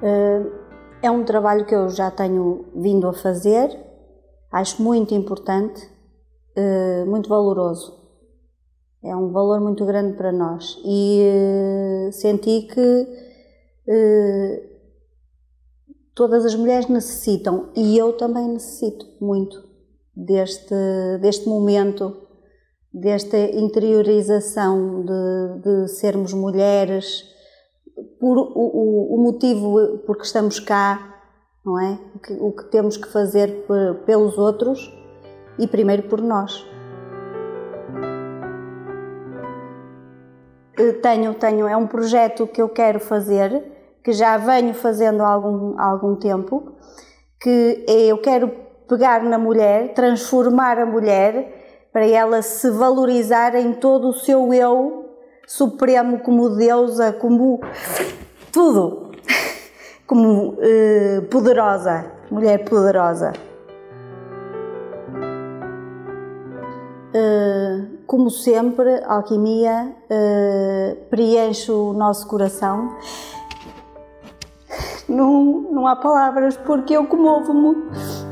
É um trabalho que eu já tenho vindo a fazer, acho muito importante, muito valoroso. É um valor muito grande para nós e senti que todas as mulheres necessitam, e eu também necessito muito deste momento, desta interiorização de sermos mulheres, por o motivo porque estamos cá, não é? O que temos que fazer pelos outros e primeiro por nós. É um projeto que eu quero fazer, que já venho fazendo há algum tempo, que eu quero pegar na mulher, transformar a mulher para ela se valorizar em todo o seu eu supremo, como deusa, como tudo, como poderosa, mulher poderosa. Como sempre, a alquimia preenche o nosso coração. Não há palavras, porque eu comovo-me.